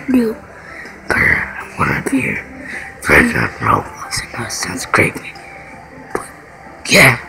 new one of your friends on Roblox, and that sounds creepy. But yeah.